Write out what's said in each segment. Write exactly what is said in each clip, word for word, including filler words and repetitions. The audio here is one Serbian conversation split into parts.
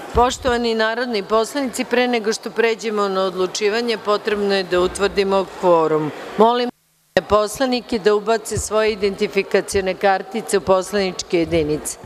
Poštovani narodni poslanici, pre nego što pređemo na odlučivanje, potrebno je da utvrdimo kvorum. Molim narodne poslanike da ubace svoje identifikacione kartice u poslaničke jedinice.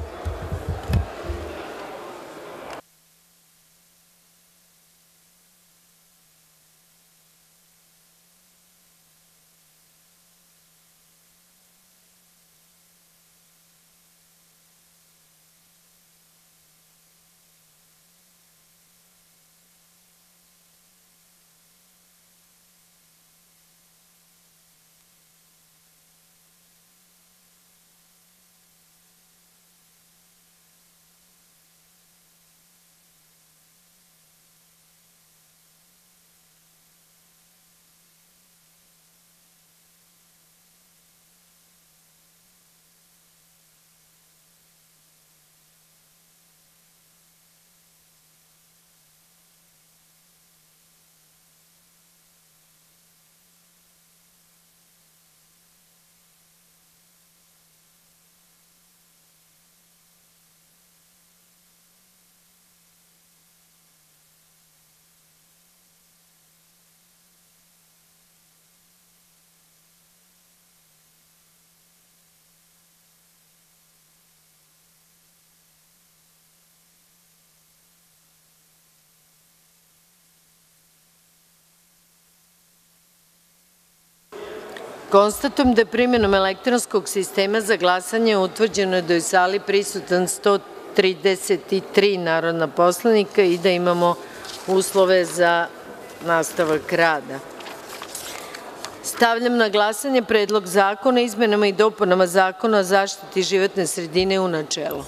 Konstatujem da je primenom elektronskog sistema za glasanje utvrđeno da je u sali prisutno sto trideset tri narodna poslanika i da imamo uslove za nastavak rada. Stavljam na glasanje Predlog zakona o izmenama i dopunama Zakona o zaštiti životne sredine, u načelu.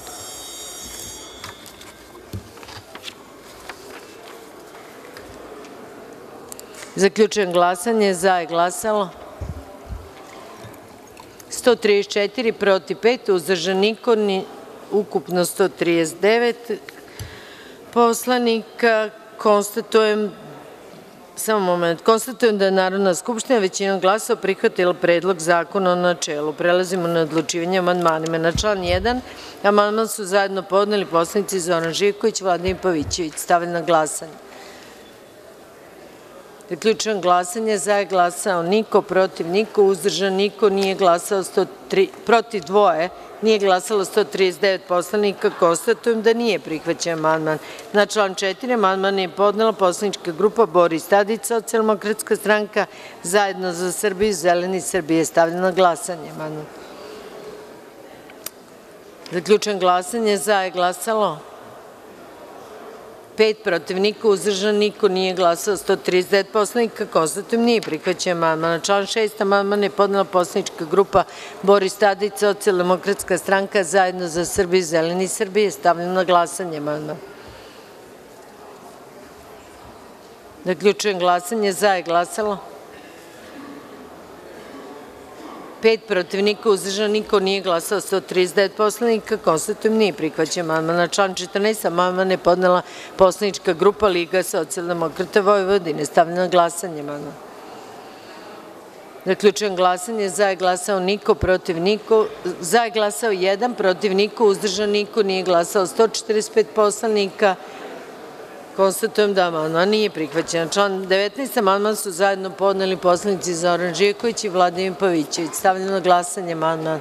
Zaključujem glasanje. Za je glasalo sto trideset četiri, protiv pet, uzdržan niko, ukupno sto trideset devet poslanika. Konstatujem, samo moment, konstatujem da je Narodna skupština većinom glasova prihvatila Predlog zakona u načelu. Prelazimo na odlučivanje o amandmanima. Na član jedan amandman su zajedno podneli poslanici Zoran Živković i Vladimir Pavićević. Stavljam na glasanje. Zaključujem glasanje. Za je glasao niko, protiv niko, uzdržan niko, nije glasao sto tri, protiv dvoje, nije glasalo sto trideset devet poslanika. Konstatujem da nije prihvaćen amandman. Na član četiri amandman je podnela poslanička grupa Boris Tadić, Socijaldemokratska stranka, Zajedno za Srbiju, Zeleni Srbije. Stavljam na glasanje amandman. Zaključujem glasanje. Za je glasalo pet, protiv niko, uzdržan niko, nije glasao sto trideset devet poslanika. Konstatujem nije prihvaćen amandman. Na član šest amandman je podnela poslanička grupa Boris Tadić, Socijaldemokratska stranka, Zajedno za Srbiju, Zeleni Srbije. Stavljam na glasanje amandman. Zaključujem glasanje. Za je glasalo pet, protiv niko, uzdržan niko, nije glasao sto trideset devet poslanika. Konstatujem nije prihvaćen amandman. Na član četrnaest amandman je podnela poslanička grupa Liga socijaldemokrata Vojvodine. Stavljam na glasanje amandman. Zaključujem glasanje. Za je glasao niko, protiv niko, za je glasao jedan, protiv niko, uzdržan niko, nije glasao sto četrdeset pet poslanika. Konstatujem da amandman nije prihvaćen. Na član devetnaest amandman su zajedno podneli poslanici Zoran Živković i Vladimir Pavićević. Stavljam na glasanje amandman.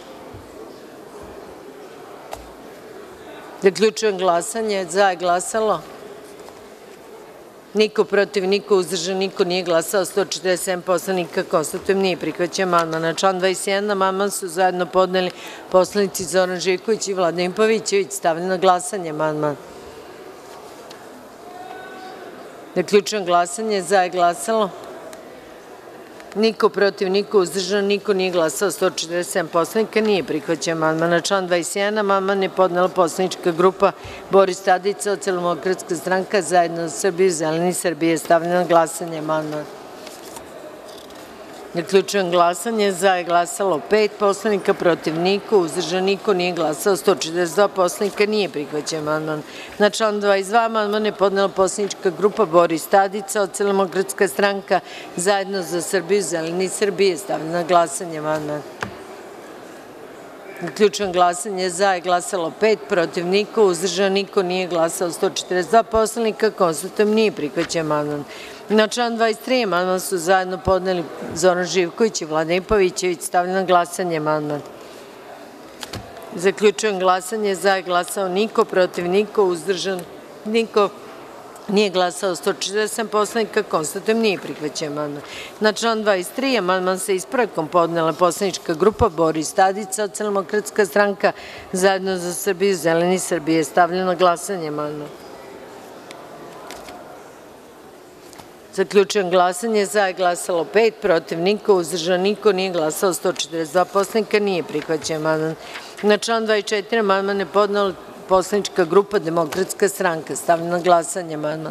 Zaključujem glasanje. Za je glasalo niko, protiv niko, uzdržan niko, nije glasao sto četrdeset sedam poslanika. Konstatujem nije prihvaćen amandman. Na član dvadeset jedan amandman su zajedno podneli poslanici Zoran Živković i Vladimir Pavićević. Stavljam na glasanje amandman. Zaključujem glasanje. Za je glasalo niko, protiv niko, uzdržan niko, nije glasao sto četrdeset sedam poslanika. Nije prihvaćen amandman. Na član dvadeset jedan amandman je podnela poslanička grupa Boris Tadić, Socijaldemokratska stranka, Zajedno za Srbiju, Zeleni Srbije. Stavljam na glasanje amandman. Zaključujem glasanje. Za je glasalo pet poslanika, protiv niko, uzdržan niko, nije glasao sto četrdeset dva poslanika. Nije prihvaćen amandman. Na član dvadeset dva amandman je podnela poslanička grupa Boris Tadić, Socijaldemokratska stranka, Zajedno za Srbiju, Zeleni Srbije. Stavljam na glasanje amandman. Zaključujem glasanje. Za je glasalo pet, protiv niko, uzdržan niko, nije glasalo sto četrdeset dva poslanika. Konstatujem nije prihvaćen amandman. Na član dvadeset tri amandman su zajedno podneli Zoran Živković i Vladimir Pavićević. Stavljam na glasanje amandman. Zaključujem glasanje. Za je glasao niko, protiv niko, uzdržan niko, nije glasao sto četrdeset sedam poslanika. Konstatujem nije prihvaćen amandman. Na član dvadeset tri amandman sa ispravkom podnela poslanička grupa Boris Tadić, Socijaldemokratska stranka, Zajedno za Srbiju, Zeleni Srbije. Stavljam na glasanje amandman. Zaključujem glasanje. Za je glasalo pet, protiv niko, uzdržan niko, nije glasao sto četrdeset dva poslanika. Nije prihvaćen amandman. Na član dvadeset četiri amandman je podnela poslanička grupa Demokratska stranka. Stavljam na glasanje amandman.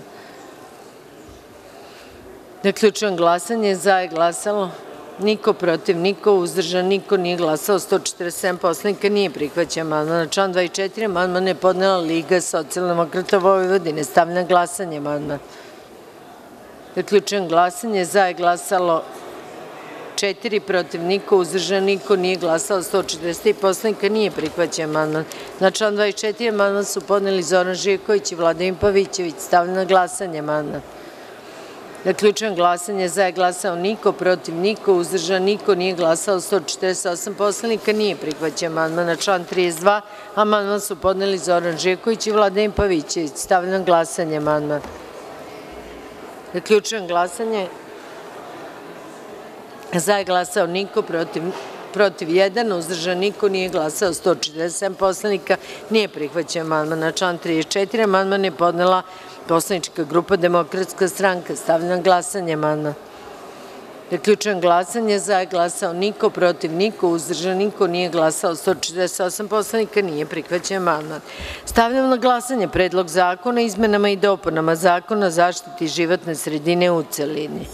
Zaključujem glasanje. Za je glasalo niko, protiv niko, uzdržan niko, nije glasao sto četrdeset sedam poslanika. Nije prihvaćen amandman. Na član dvadeset četiri amandman je podnela Liga socijaldemokrata Vojvodine. Stavljam na glasanje amandman. Zaključujem glasanje. Za je glasalo četiri, protiv niko, uzdržan niko, nije glasalo sto četrdeset tri poslanika. Nije prihvaćen amandman. Na član dvadeset četiri amandman su podneli Zoran Živković i Vladimir Pavićević. Stavljam na glasanje amandman. Zaključujem glasanje. Za je glasao niko, protiv niko, uzdržan niko, nije glasalo sto četrdeset osam poslanika. Nije prihvaćen amandman. Na član trideset dva amandman su podneli Zoran Živković i Vladimir Pavićević. Stavljam na glasanje amandman. Zaključujem glasanje. Za je glasao niko, protiv, protiv jedan, uzdržan niko, nije glasao sto četrdeset sedam poslanika. Nije prihvaćen amandman. Na član trideset četiri amandman je podnela poslanička grupa Demokratska stranka. Stavljam na glasanje amandman. Zaključujem glasanje. Za je glasao niko, protiv niko, uzdržan niko, nije glasao sto četrdeset osam poslanika. Nije prihvaćen amandman. Stavljam na glasanje Predlog zakona o izmenama i dopunama Zakona o zaštiti životne sredine u celini.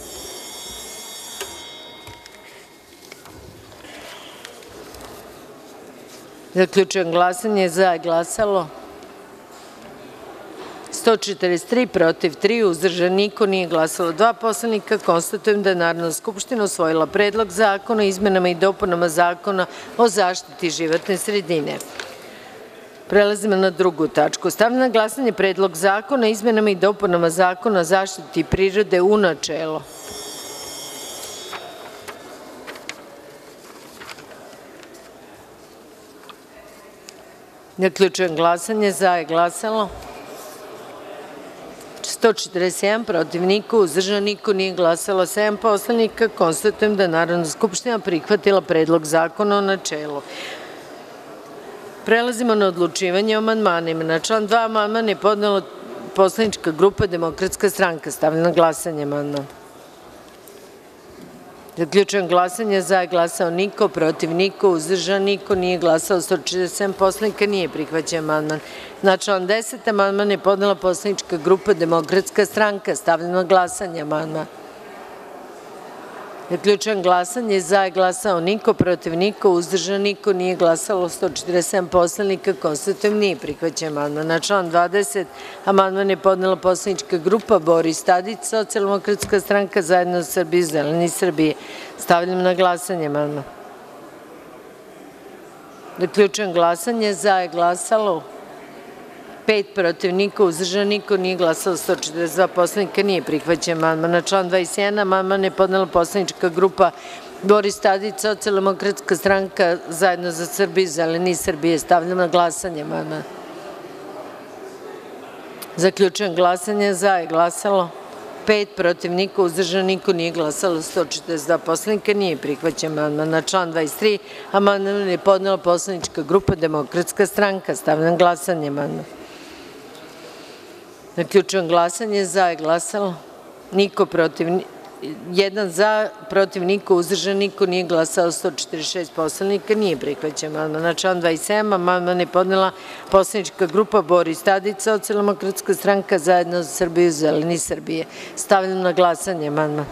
Zaključujem glasanje. Za je glasalo sto četrdeset tri, protiv tri, uzdržan niko, nije glasalo dva poslanika. Konstatujem da je Narodna skupština usvojila Predlog zakona o izmenama i dopunama Zakona o zaštiti životne sredine. Prelazimo na drugu tačku. Stavljam na glasanje Predlog zakona o izmenama i dopunama Zakona o zaštiti prirode u načelu. Zaključujem glasanje. Za je glasalo sto četrdeset jedan, protiv niko, uzdržan niko, nije glasalo sedam poslanika. Konstatujem da je Narodna skupština prihvatila Predlog zakona u načelu. Prelazimo na odlučivanje o amandmanima. Na član dva amandman je podnela poslanička grupa Demokratska stranka. Stavljam na glasanje amandman. Zaključujem glasanje. Za je glasao niko, protiv niko, uzdržan niko, nije glasao sto četrdeset sedam poslanika. Nije prihvaćen amandman. Na član deset amandman je podnela poslanička grupa Demokratska stranka. Stavljam na glasanje amandman. Zaključujem glasanje. Za je glasao niko, protiv niko, uzdržan niko, nije glasalo sto četrdeset sedam poslanika. Konstatujem nije prihvaćen amandman. Na član dvadeset amandman je podnela poslanička grupa Boris Tadić, Socijaldemokratska stranka, Zajedno za Srbiju, Zeleni Srbije. Stavljam na glasanje amandman. Zaključujem glasanje. Za je glasalo pet, protiv niko, uzdržan niko, nije glasalo sto četrdeset dva poslanika. Nije prihvaćen amandman. Na član dvadeset jedan amandman je podnela poslanička grupa Boris Tadić, Socijaldemokratska stranka, Zajedno za Srbiju, Zeleni Srbije. Stavljam na glasanje amandman. Zaključujem glasanje. Za je glasalo pet, protiv niko, uzdržan niko, nije glasalo sto četrdeset dva poslanika. Nije prihvaćen amandman. Na član dvadeset tri amandman je podnela poslanička grupa Demokratska stranka. Stavljam na glasanje amandman. Zaključujem glasanje. Za je glasalo niko, protiv jedan, za, protiv niko, uzdržan niko, nije glasao sto četrdeset šest poslanika. Nije prihvaćen amandman. Na član dvadeset sedam amandman je podnela poslanička grupa Boris Tadić, Socijaldemokratska stranka, Zajedno za Srbiju, Zeleni Srbije. Stavljam na glasanje amandman.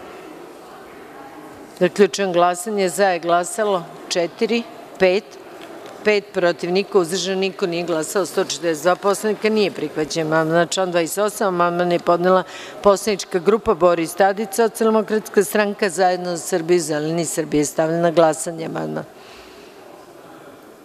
Zaključujem glasanje. Za je glasalo četiri, pet, pet, protiv niko, uzdržan niko, nije glasao sto četrdeset dva poslanika. Nije prihvaćen amandman. Na član dvadeset osam amandman je podnela poslanička grupa Boris Tadić, Socijaldemokratska stranka, Zajedno za Srbiju, Zeleni Srbije. Stavljam na glasanje amandman.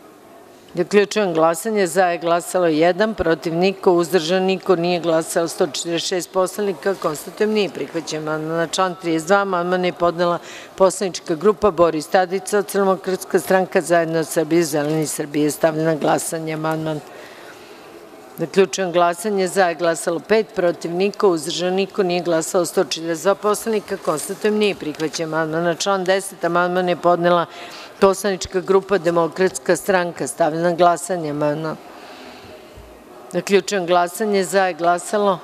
Zaključujem glasanje. Za je glasalo jedan, protiv niko, uzdržan niko, nije glasalo sto četrdeset šest poslanika. Konstatujem nije prihvaćen amandman. Na član trideset dva amandman je podnela poslanička grupa Boris Tadić, Socijaldemokratska stranka, Zajedno Srbije, Zeleni Srbije. Stavljam na glasanje amandman. Zaključujem glasanje. Za je glasalo pet, protiv niko, uzdržan niko, nije glasalo sto četrdeset dva poslanika. Konstatujem nije prihvaćen amandman. Na član deset amandman je podnela poslanička grupa Demokratska stranka. Stavljam na glasanje amandman. Zaključujem glasanje. Za je glasalo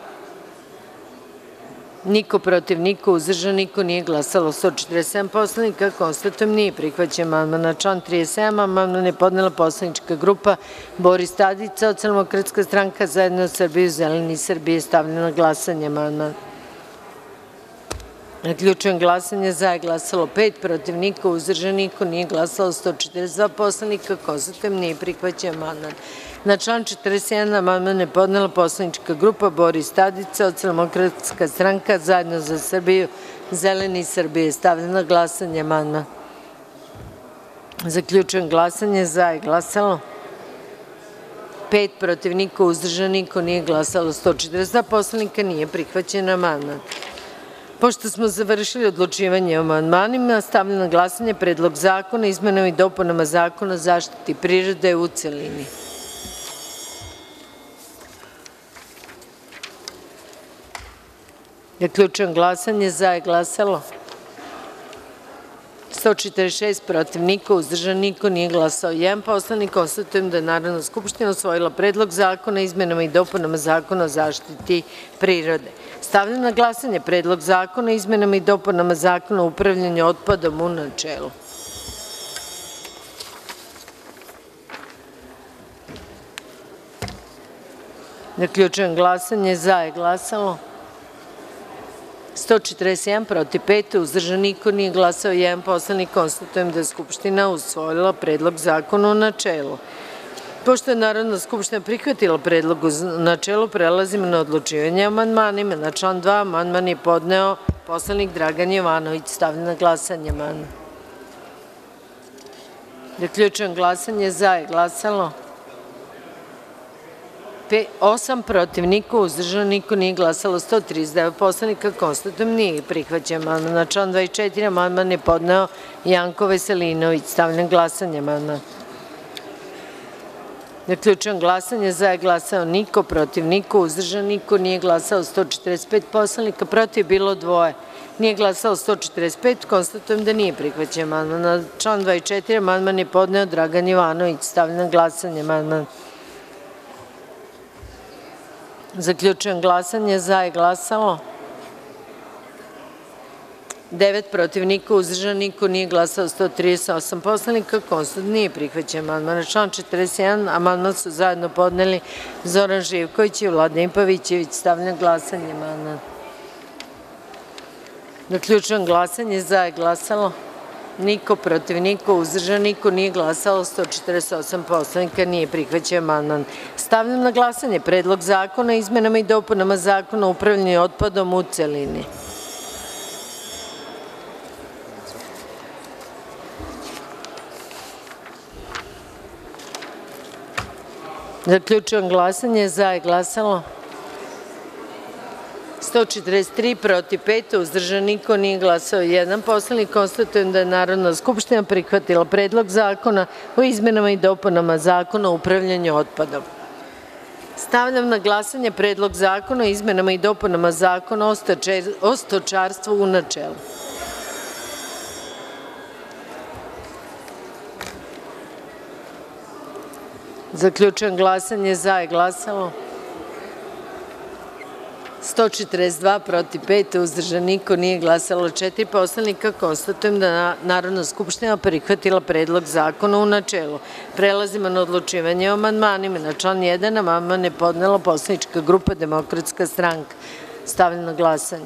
niko, protiv niko, uzdržan niko, nije glasalo sto četrdeset sedam poslanika. Konstatujem nije prihvaćen amandman. Na član trideset sedam amandman je podnela poslanička grupa Boris Tadić, Socijaldemokratska stranka, Zajedno Srbije, Zeleni Srbije. Stavljam na glasanje amandman. Zaključujem glasanje. Za je glasalo pet, protiv niko, uzdržan niko, nije glasalo sto četrdeset dva poslanika. Konstatujem nije prihvaćen amandman. Na član četrdeset jedan amandman je podnela poslanička grupa Boris Tadić, Socijaldemokratska stranka, Zajedno za Srbiju, Zeleni Srbije. Stavljam na glasanje amandman. Zaključujem glasanje. Za je glasalo pet, protiv niko, uzdržan niko, nije glasalo sto četrdeset dva poslanika. Nije prihvaćen amandman. Pošto smo završili odlučivanje o amandmanima, stavljam na glasanje Predlog zakona o izmenama i dopunama Zakona o zaštiti prirode u celini. Zaključujem glasanje. Za je glasalo sto četrdeset šest, protiv niko, uzdržan niko, nije glasao jedan poslanik. Konstatujem da je Narodna skupština usvojila Predlog zakona o izmenama i dopunama Zakona o zaštiti prirode. Stavljam na glasanje Predlog zakona o izmenama i dopunama Zakona o upravljanju otpadom u načelu. Zaključujem glasanje. Za je glasalo sto četrdeset jedan, protiv pet, uzdržan niko, nije glasao jedan poslanik. Konstatujem da je Skupština usvojila Predlog zakona u načelu. Pošto je Narodna skupština prihvatila predlog u načelu, prelazimo na odlučivanje o amandmanima. Na član dva amandman je podneo poslanik Dragan Jovanović. Stavljam na glasanje amandman. Zaključujem glasanje. Za je glasalo osam, protiv niko, uzdržan niko, nije glasalo sto trideset devet poslanika. Konstatujem nije prihvaćen amandman. Na član dvadeset četiri amandman je podneo Janko Veselinović. Stavljam glasanje amandman. Zaključujem glasanje. Za je glasao niko, protiv niko, uzdržan niko, nije glasao sto četrdeset pet poslanika, protiv bilo dvoje. Nije glasao sto četrdeset pet. Konstatujem da nije prihvaćen amandman. Na član dvadeset četiri amandman je podneo Dragan Jovanović. Stavljam glasanje amandman. Zaključujem glasanje. Za je glasalo devet, protiv niko, uzdržan niko, nije glasao sto trideset osam poslanika. Konstatujem nije prihvaćen amandman. Na član četrdeset jedan amandman su zajedno podneli Zoran Živković i Vladimir Pavićević. Stavljam glasanje amandman. Zaključujem glasanje. Za je glasalo niko, protiv niko, uzdržan niko, nije glasalo sto četrdeset osam poslanika. Nije prihvaćen amandman. Stavljam na glasanje Predlog zakona o izmenama i dopunama Zakona o upravljanju otpadom u celini. Zaključujem glasanje. Za je glasalo sto četrdeset tri, protiv pet, uzdržan niko, nije glasao jedan poslanik. Konstatujem da je Narodna skupština prihvatila Predlog zakona o izmenama i dopunama Zakona o upravljanju otpadom. Stavljam na glasanje Predlog zakona o izmenama i dopunama Zakona o stočarstvu u načelu. Zaključujem glasanje. Za je glasalo sto četrdeset dva, protiv pet, uzdržan niko, nije glasalo četiri poslanika. Konstatujem da je Narodna skupština prihvatila Predlog zakona u načelu. Prelazimo na odlučivanje o amandmanima. Na član jedan amandman je podnela poslanička grupa Demokratska stranka. Stavljam na glasanje.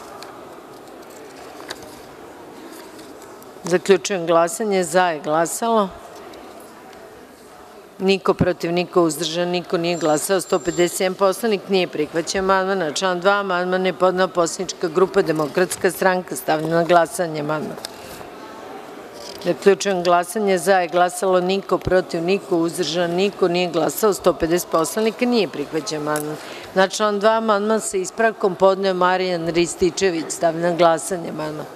Zaključujem glasanje. Za je glasalo niko, protiv niko, uzdržan niko, nije glasao sto pedeset jedan poslanik. Nije prihvaćen amandman. Na član dva amandman je podnela poslanička grupa Demokratska stranka. Stavljam na glasanje amandman. Zaključujem glasanje. Za je glasalo niko, protiv niko, uzdržan niko, nije glasalo sto pedeset poslanika. Nije prihvaćen amandman. Na član dva amandman sa ispravkom podneo Marijan Rističević. Stavljam na glasanje amandman.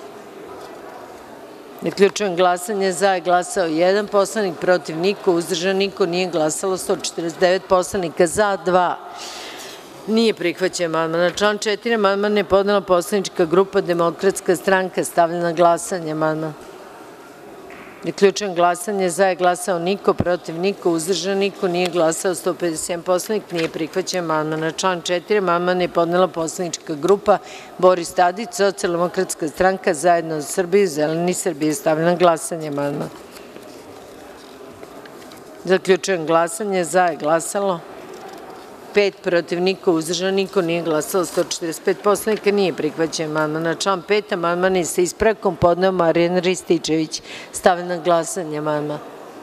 Zaključujem glasanje. Za je glasao jedan poslanik, protiv niko, uzdržan niko, nije glasalo sto četrdeset devet poslanika. Za dva. Nije prihvaćen amandman. Na član četiri amandman je podnela poslanička grupa Demokratska stranka. Stavljam na glasanje amandman. Zaključujem glasanje. Za je glasao niko, protiv niko, uzdržan niko, nije glasao sto pedeset jedan poslanik. Nije prihvaćen amandman. Na član četiri amandman je podnela poslanička grupa Boris Tadić, Socijaldemokratska stranka, Zajedno za Srbiju, Zeleni Srbije. Stavljam na glasanje amandman. Zaključujem glasanje. Za je glasalo pet, protiv niko, uzdržan niko, nije glasalo sto četrdeset pet poslanika. Nije prihvaćen amandman. Na član pet amandman je sa ispravkom podneo Marijan Rističević. Stavljam na glasanje amandman.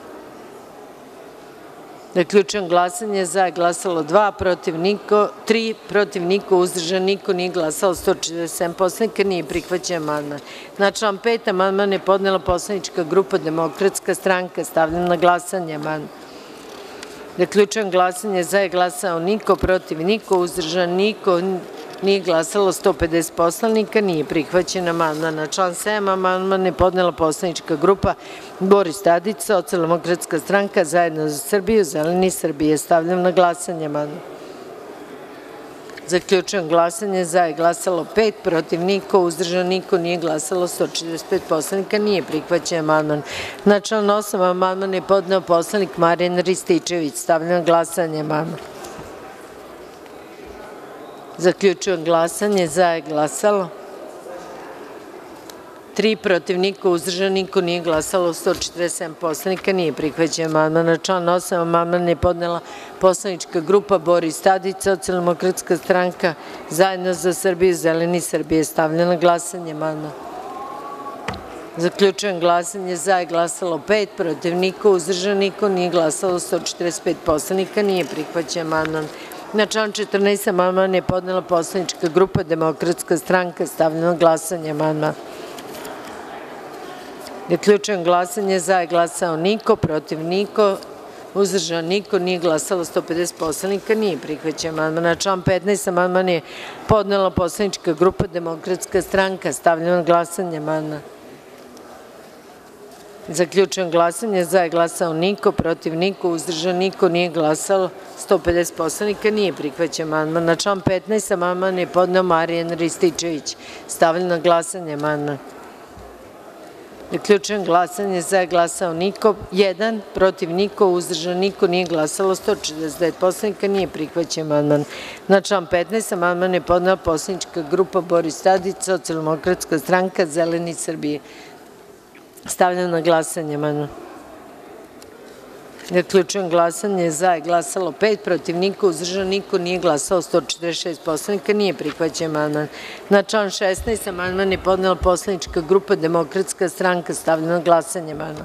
Zaključujem glasanje. Za je glasalo dva, protiv niko, tri, protiv niko, uzdržan niko, nije glasalo sto četrdeset sedam poslanika. Nije prihvaćen amandman. Na član pet amandman je podnela poslanička grupa Demokratska stranka. Stavljam na glasanje amandman. Zaključujem glasanje. Za je glasao niko, protiv niko, uzdržan niko, nije glasalo sto pedeset poslanika. Nije prihvaćen amandman. Na član sedam amandman je podnela poslanička grupa Boris Tadić, Socijaldemokratska stranka, Zajedno za Srbiju, Zeleni Srbije. Stavljam na glasanje amandman. Zaključujem glasanje. Za je glasalo pet, protiv niko, uzdržan niko, nije glasalo sto četrdeset pet poslanika. Nije prihvaćen amandman. Na član osam amandman je podneo poslanik Marijan Rističević. Stavljam na glasanje amandman. Zaključujem glasanje. Za je glasalo tri, protiv niko, uzdržan niko, nije glasalo sto četrdeset sedam poslanika. Nije prihvaćen amandman. Na član osam amandman je podnela poslanička grupa Boris Tadić, Socijaldemokratska stranka, Zajedno za Srbiju, Zeleni Srbije. Stavljam na glasanje amandman. Zaključujem glasanje. Za je glasalo pet, protiv niko, uzdržan niko, nije glasalo sto četrdeset pet poslanika. Nije prihvaćen amandman. Na član četrnaest amandman je podnela poslanička grupa Demokratska stranka. Stavljam na glasanje amandman. Zaključujem glasanje. Za je glasao niko, protiv niko, uzdržan niko, nije glasalo sto pedeset poslanika. Nije prihvaćen amandman. Na član petnaest amandman je podnela poslanička grupa Demokratska stranka. Stavljam na glasanje amandman. Zaključujem glasanje. Za je glasao niko, protiv niko, uzdržan niko, nije glasalo sto pedeset poslanika. Nije prihvaćen amandman. Na član petnaest amandman je podneo Marijan Rističević. Stavljam na glasanje amandman. Zaključujem glasanje. Za je glasao niko, jedan, protiv niko, uzdržan niko, nije glasalo sto četrdeset devet poslanika. Nije prihvaćen amandman. Na član petnaest amandman je podnela poslanička grupa Boris Tadić, Socijaldemokratska stranka, Zeleni Srbije. Stavljam na glasanje amandman. Zaključujem glasanje. Za je glasalo pet, protiv niko, uzdržan niko, nije glasalo sto četrdeset šest poslanika. Nije prihvaćen amandman. Na član šesnaest amandman je podnela poslanička grupa Demokratska stranka. Stavljam na glasanje amandman.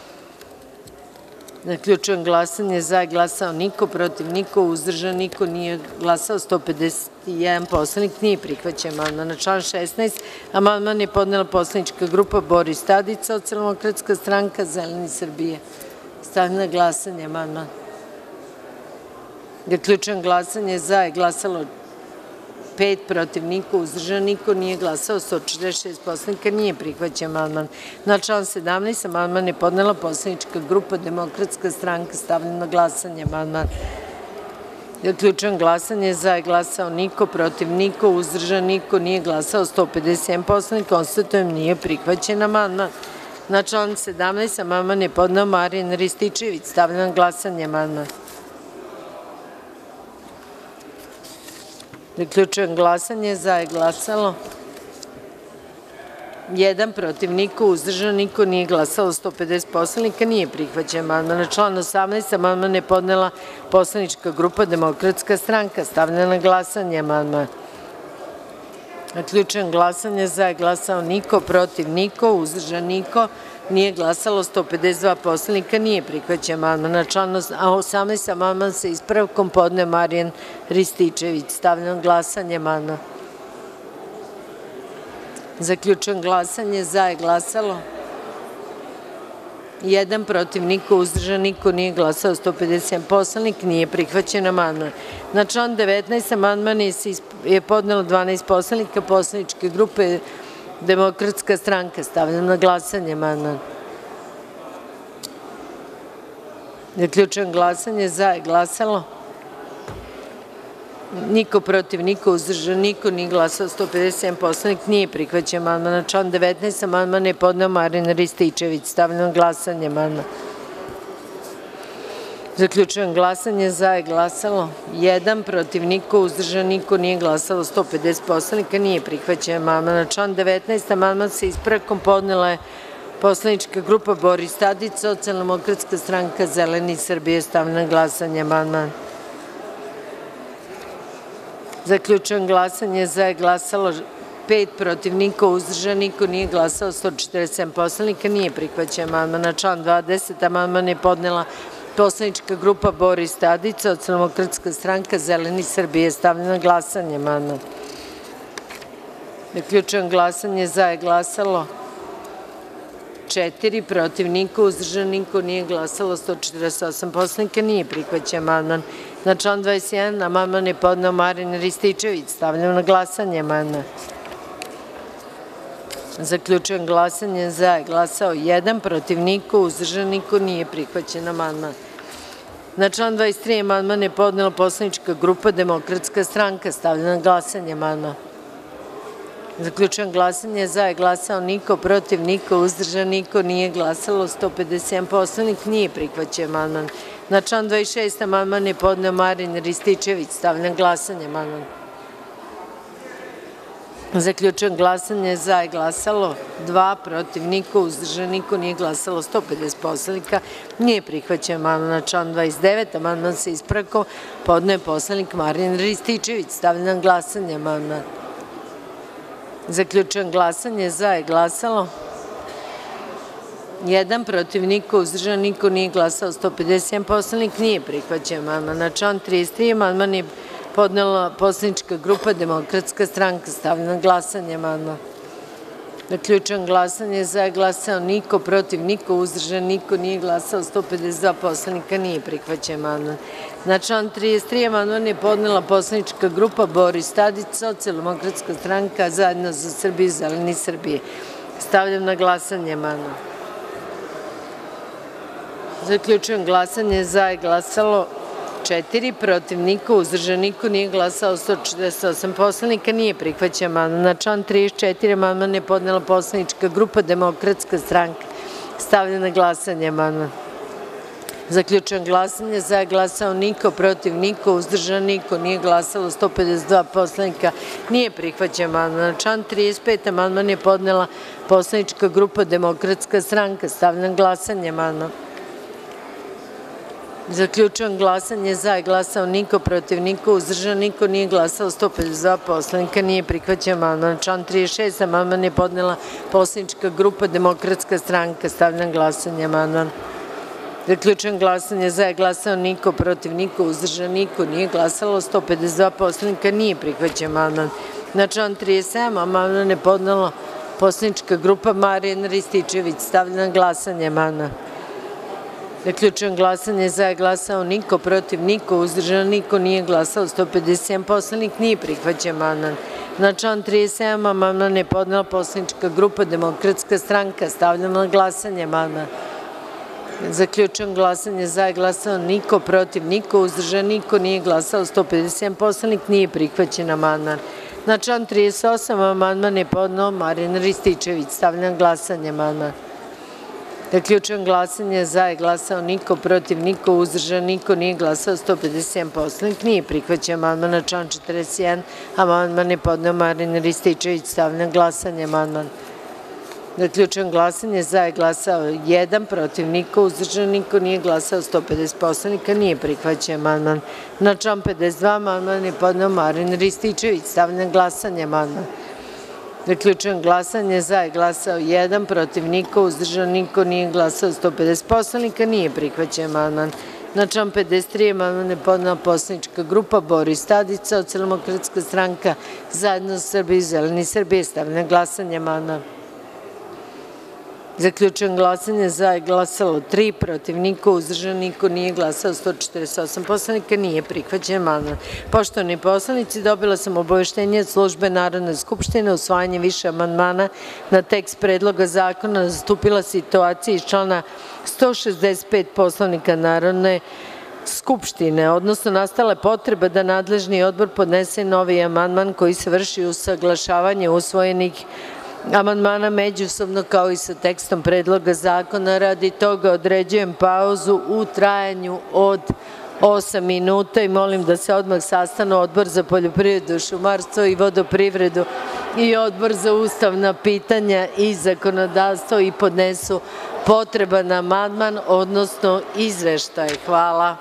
Zaključujem glasanje. Za je glasao niko, protiv niko, uzdržan niko, nije glasao sto pedeset jedan poslanik. Nije prihvaćen amandman. Na član šesnaest amandman je podnela poslanička grupa Boris Tadić, Socijaldemokratska stranka, Zeleni Srbije. Stavljam na glasanje amandman. Zaključujem glasanje. Za je glasalo pet, protiv niko, uzdržan niko, nije glasao sto četrdeset šest poslanika. Nije prihvaćen amandman. Na član sedamnaest amandman je podnela poslanička grupa Demokratska stranka. Stavljam na glasanje amandman. Zaključujem glasanje. Za je glasao niko, protiv niko, uzdržan niko, nije glasao sto pedeset jedan poslanika. Konstatujem nije prihvaćen amandman. Na član sedamnaest amandman je podneo Marijan Rističević. Stavljam na glasanje amandman. Zaključujem glasanje. Za je glasalo jedan, protiv niko, uzdržan niko, nije glasalo sto pedeset poslanika. Nije prihvaćen amandman. Na član osamnaest amandman je podnela poslanička grupa Demokratska stranka. Stavljam na glasanje amandman. Zaključujem glasanje. Za je glasao niko, protiv niko, uzdržan niko, nije glasalo sto pedeset dva poslanika. Nije prihvaćen amandman. Na član osamnaest amandman sa ispravkom podneo Marijan Rističević. Stavljam glasanje amandman. Zaključujem glasanje. Za je glasalo jedan, protiv – niko, uzdržan – niko, nije glasao sto pedeset jedan poslanik, nije prihvaćen amandman. Na član devetnaest amandman je podnelo dvanaest poslanika poslaničke grupe Demokratska stranka. Stavljam na glasanje amandman. Zaključujem glasanje. Za je glasalo niko, protiv – niko, uzdržan – niko, nije glasao sto pedeset jedan poslanik, nije prihvaćen amandman. Na član devetnaest amandman je podneo Marijan Rističević. Stavljam na glasanje amandman. Zaključujem glasanje. Za je glasalo jedan, protiv – niko, uzdržan – niko, nije glasalo sto pedeset poslanika, nije prihvaćen amandman. Na član devetnaest amandman sa ispravkom podnela je poslanička grupa Boris Tadić, Socijaldemokratska stranka, Zeleni Srbije. Stavljam na glasanje amandman. Zaključujem glasanje. Za je glasalo pet, protiv – niko, uzdržan – niko, nije glasao sto četrdeset sedam poslanika, nije prihvaćen amandman. Na član dvadeset amandman je podnela poslanička grupa Boris Tadić, Socijaldemokratska stranka, Zeleni Srbije. Stavljam na glasanje amandman. Zaključujem glasanje. Za je glasalo četiri, protiv – niko, uzdržan – niko, nije glasalo sto četrdeset osam poslanika, nije prihvaćen amandman. Na član dvadeset jedan amandman je podneo Marijan Rističević. Stavljam na glasanje amandman. Zaključujem glasanje. Za je glasao jedan, protiv – niko, uzdržan – niko, nije prihvaćen amandman. Na član dvadeset tri amandman je podnela poslanička grupa Demokratska stranka. Stavljam na glasanje amandman. Zaključujem glasanje. Za je glasao niko, protiv – niko, uzdržan – niko, nije glasalo sto pedeset jedan poslanik, nije prihvaćen amandman. Na član dvadeset šest amandman je podneo Marijan Rističević. Stavljam na glasanje amandman. Zaključujem glasanje. Za je glasalo dva, protiv – niko, uzdržan – niko, nije glasalo sto pedeset poslanika, nije prihvaćen amandman. Na član dvadeset devet amandman sa ispravkom podneo je poslanik Marijan Rističević. Stavljam na glasanje amandman. Zaključujem glasanje. Za je glasalo jedan, protiv – niko, uzdržan – niko, nije glasao sto pedeset jedan poslanik, nije prihvaćen amandman. Na član trideset tri amandman je podnela poslanička grupa Demokratska stranka. Stavljam na glasanje amandman. Zaključujem glasanje. Za je glasao niko, protiv – niko, uzdržan – niko, nije glasao sto pedeset dva poslanika, nije prihvaćen amandman. Na član trideset tri amandman je podnela poslanička grupa Boris Tadić, Socijaldemokratska stranka, Zajedno za Srbiju, Zeleni Srbije. Stavljam na glasanje amandman. Zaključujem glasanje. Za je glasalo četiri, protiv – niko, uzdržan – niko, nije glasao sto četrdeset osam poslanika, nije prihvaćen amandman. Na član trideset četiri amandman je podnela poslanička grupa Demokratska stranka. Stavljam na glasanje amandman. Zaključujem glasanje. Za je glasao niko, protiv – niko, uzdržan – niko, nije glasalo sto pedeset dva poslanika, nije prihvaćen amandman. Na član trideset pet amandman je podnela poslanička grupa Demokratska stranka. Stavljam na glasanje amandman. Zaključujem glasanje. Za je glasao niko, protiv – niko, uzdržan – niko, nije glasao sto pedeset dva poslanika, nije prihvaćen amandman. Na član trideset šest amandman je podnela poslanička grupa Demokratska stranka. Stavljam na glasanje amandman. Zaključujem glasanje. Za je glasao niko, protiv – niko, uzdržan – niko, nije glasalo sto pedeset dva poslanika, nije prihvaćen amandman. Na član trideset sedam amandman je podnela poslanička grupa Marijan Rističević. Stavljam na glasanje amandman. Zaključujem glasanje. Za je glasao niko, protiv – niko, uzdržan – niko, nije glasao sto pedeset jedan poslanik, nije prihvaćen amandman. Na član trideset sedam amandman je podnela poslanička grupa Demokratska stranka. Stavljam na glasanje amandman. Zaključujem glasanje. Za je glasao niko, protiv – niko, uzdržan – niko, nije glasao sto pedeset jedan poslanik, nije prihvaćen amandman. Na član trideset osam amandman je podneo Marijan Rističević. Stavljam na glasanje amandman. Zaključujem glasanje. Za je glasao niko, protiv – niko, uzdržan – niko, nije glasao sto pedeset jedan poslanik, nije prihvaćen amandman. Na član četrdeset jedan amandman je podneo Marijan Rističević. Stavljam na glasanje amandman. Zaključujem glasanje. Za je glasao jedan, protiv – niko, uzdržan – niko, nije glasao sto pedeset poslanika, nije prihvaćen amandman. Na član pedeset dva amandman je podneo Marijan Rističević. Stavljam na glasanje amandman. Zaključujem glasanje. Za je glasao jedan, protiv – niko, uzdržan – niko, nije glasao sto pedeset poslanika, nije prihvaćen amandman. Na član pedeset tri amandman je podnela poslanička grupa Boris Tadić, Socijaldemokratska stranka, Zajedno za Srbiju, Zeleni Srbije. Stavljam na glasanje amandman. Zaključujem glasanje: za je glasalo tri, protiv niko, uzdržan niko, nije glasalo sto četrdeset osam poslanika. Nije prihvaćen amandman. Poštovani poslanici, dobila sam obaveštenje od službe Narodne skupštine usvajanje više amandmana na tekst Predloga zakona nastupila situacija iz člana sto šezdeset pet Poslovnika Narodne skupštine, odnosno nastala je potreba da nadležni odbor podnese novi amandman koji se vrši usaglašavanje usvojenih amandmana međusobno kao i sa tekstom Predloga zakona. Radi toga određujem pauzu u trajanju od osam minuta i molim da se odmah sastanu Odbor za poljoprivredu, šumarstvo i vodoprivredu i Odbor za ustavna pitanja i zakonodavstvo i podnesu potreban amandman, odnosno izveštaj. Hvala.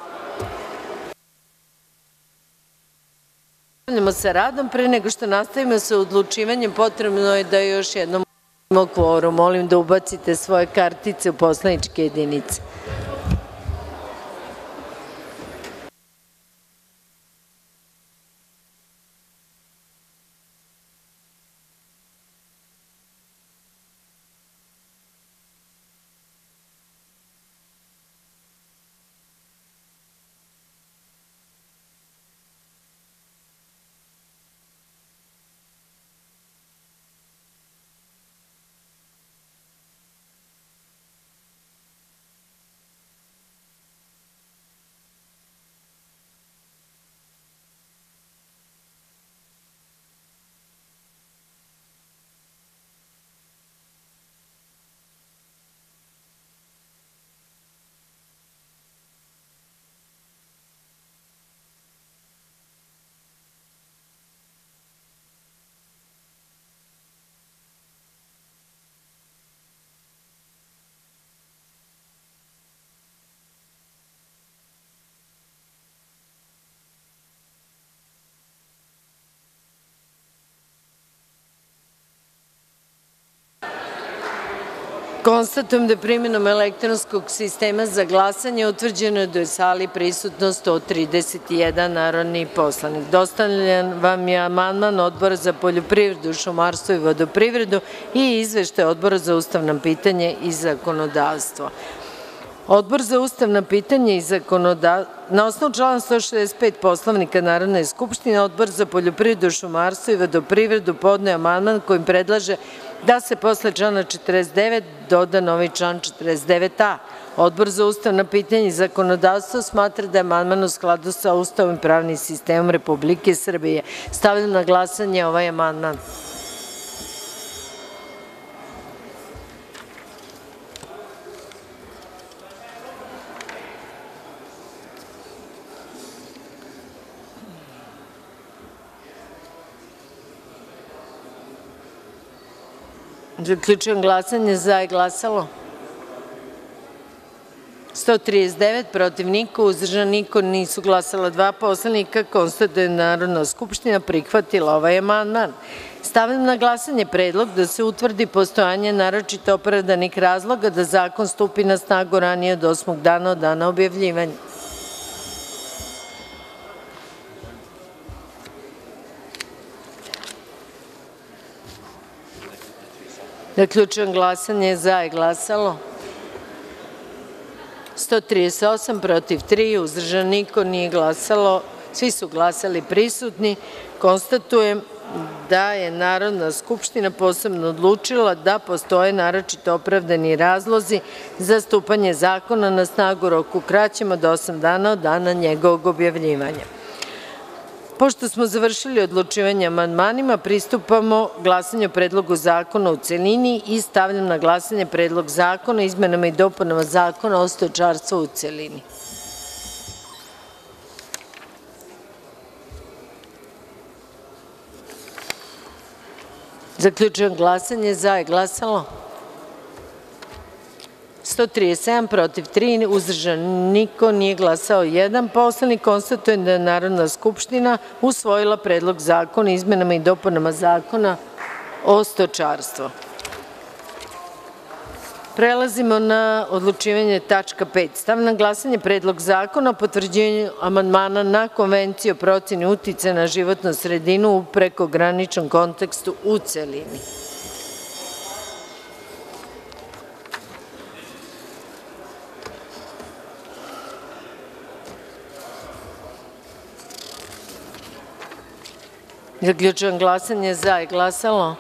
Nastavljamo sa radom. Pre nego što nastavimo sa odlučivanjem, potrebno je da još jednom imamo kvorum. Molim da ubacite svoje kartice u poslaničke jedinice. Konstatujem da je primenom elektronskog sistema za glasanje utvrđeno da je u sali prisutno sto trideset jedan narodni poslanik. Dostavljen vam je amandman Odbora za poljoprivredu, šumarstvo i vodoprivredu i izveštaj Odbora za ustavna pitanja i zakonodavstvo. Odbor za ustavna pitanja i zakonodavstvo, na osnovu člana sto šezdeset pet Poslovnika Narodne skupštine, Odbor za poljoprivredu, šumarstvo i vodoprivredu podneo amandman kojim predlaže da se posle člana četrdeset devet doda novi član četrdeset devet a. Odbor za ustavna pitanja i zakonodavstvo smatra da je amandman u skladu sa Ustavom i pravnim sistemom Republike Srbije. Stavljam na glasanje ovaj amandman. Zaključujem glasanje: za je glasalo sto trideset devet, protiv niko, uzdržan niko, nisu glasala dva poslanika. Konstatujem da je Narodna skupština prihvatila ovaj amandman. Stavljam na glasanje predlog da se utvrdi postojanje naročito opravdanih razloga da zakon stupi na snagu ranije od osmog dana od dana objavljivanja. Zaključujem glasanje: za je glasalo sto trideset osam, protiv tri, uzdržan niko, nije glasalo, svi su glasali prisutni. Konstatujem da je Narodna skupština posebno odlučila da postoje naročito opravdani razlozi za stupanje zakona na snagu u roku kraćem od osam dana od dana njegovog objavljivanja. Pošto smo završili odlučivanje amandmanima, pristupamo glasanju o Predlogu zakona u celini i stavljam na glasanje Predlog zakona o izmenama i dopunama Zakona o stočarstvu u celini. Zaključujem glasanje: za je glasalo sto trideset sedam, protiv tri, uzdržan niko, nije glasao jedan poslanik. Konstatujem da je Narodna skupština usvojila Predlog zakona o izmenama i dopunama Zakona o stočarstvu. Prelazimo na odlučivanje tačka pet. Stavljam na glasanje Predlog zakona o potvrđivanju amandmana na Konvenciju o proceni uticaja na životnu sredinu u prekograničnom kontekstu u celini. Zaključujem glasanje. Za je glasalo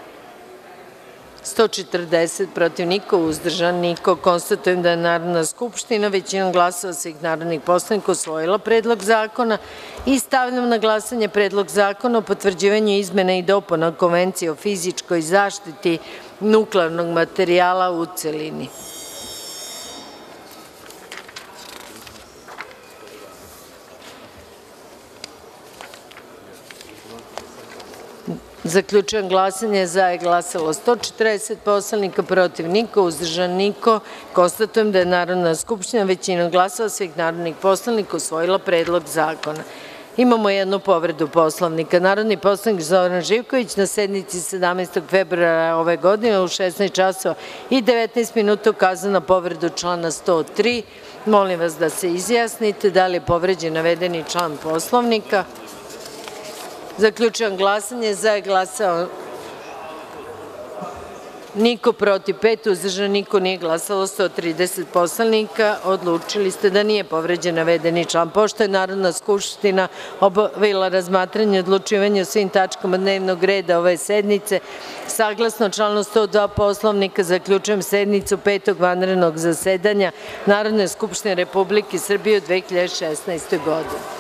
sto četrdeset, protiv niko, uzdržan niko. Konstatujem da je Narodna skupština većinom glasova svih narodnih poslanika usvojila Predlog zakona i stavljam na glasanje Predlog zakona o potvrđivanju izmena i dopuna Konvencije o fizičkoj zaštiti nuklearnog materijala, u celini. Zaključujem glasanje. Za je glasalo sto četrdeset poslanika, protiv niko, uzdržan niko. Konstatujem da je Narodna skupština većinom glasova svih narodnih poslanika usvojila Predlog zakona. Imamo jednu povredu Poslovnika. Narodni poslanik Zoran Živković na sednici sedamnaestog februara ove godine u šesnaest časova i devetnaest minuta ukazao na povredu člana sto tri. Molim vas da se izjasnite da li je povređen navedeni član Poslovnika. Zaključujem glasanje. Za je glasao niko, protiv pet, uzdržan niko, nije glasalo sto trideset poslanika. Odlučili ste da nije povređen navedeni član. Pošto je Narodna skupština obavila razmatranje i odlučivanje o svim tačkama dnevnog reda ove sednice, saglasno članu sto dva Poslovnika, zaključujem sednicu Petog vanrednog zasedanja Narodne skupštine Republike Srbije u dve hiljade šesnaestoj godini.